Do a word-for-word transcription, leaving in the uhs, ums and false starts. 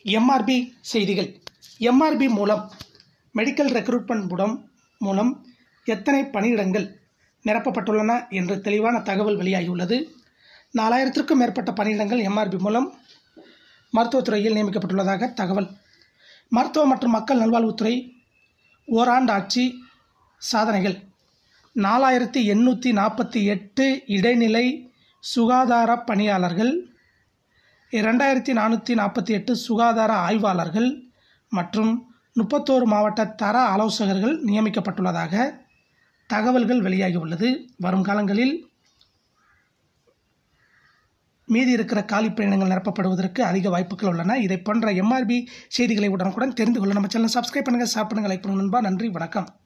MRP செய்திகள். MRP மூலம் medical recruitment மூலம் மூலம் எத்தனை பணியிடங்கள் நிரப்பப்பட்டுள்ளன என்று தெளிவான தகவல் வெளியாகியுள்ளது. நாலாயிரத்திற்கும் மேற்பட்ட பணியிடங்கள் எம்ஆர்பி மூலம் மருத்துவத்துறையில் நியமிக்கப்பட்டுள்ளதாக தகவல். மருத்துவ மற்றும் மக்கள் நல்வாழ்வுத்துறை ஓராண்டு ஆட்சி சாதனைகள். நாலாயிரத்தி எண்ணூற்றி நாற்பத்தி எட்டு இடைநிலை சுகாதார பணியாளர்கள், இரண்டாயிரத்தி நானூற்றி நாற்பத்தி எட்டு சுகாதார ஆய்வாளர்கள் மற்றும் முப்பத்தோரு மாவட்ட தர ஆலோசகர்கள் நியமிக்கப்பட்டுள்ளதாக தகவல்கள் வெளியாகியுள்ளது. வரும் காலங்களில் மீதி இருக்கிற காலி பணியிடங்கள் நிரப்பப்படுவதற்கு அதிக வாய்ப்புகள் உள்ளன. இதை போன்ற எம்ஆர்பி செய்திகளை உடனுக்குடன் தெரிந்து கொள்ள நம்ம சேனலை சப்ஸ்கிரைப் பண்ணுங்கள், ஷேர் பண்ணுங்கள், லைக் பண்ணுங்கள் நண்பா. நன்றி, வணக்கம்.